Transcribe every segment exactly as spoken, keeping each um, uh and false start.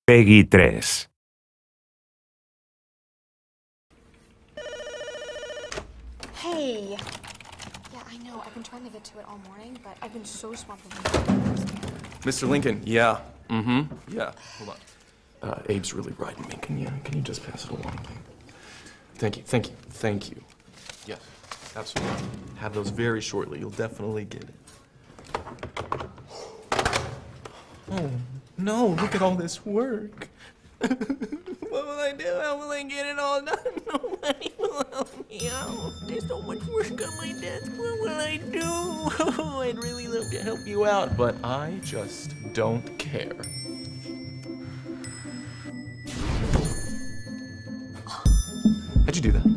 Peggy tres. Hey. Yeah, I know. I've been trying to get to it all morning, but I've been so swamped with Mister Lincoln, yeah. Mm-hmm. Yeah. Hold on. Uh, Abe's really riding me. Can you, can you just pass it along? Thank you, thank you, thank you. Yes, absolutely. Have those very shortly. You'll definitely get it. Oh, no, look at all this work. What will I do? How will I get it all done? Nobody will help me out. There's so much work on my desk. What will I do? Oh, I'd really love to help you out, but I just don't care. How'd you do that?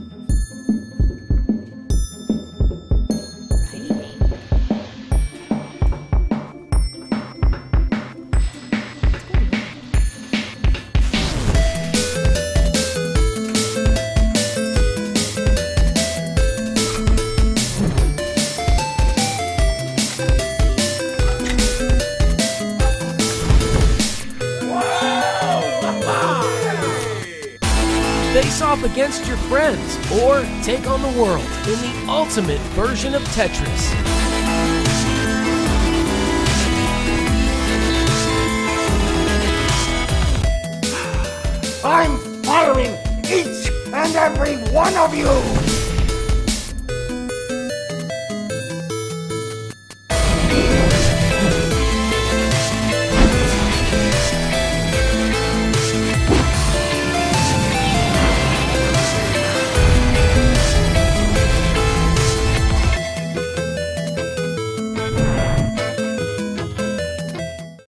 Face off against your friends, or take on the world in the ultimate version of Tetris. I'm following each and every one of you!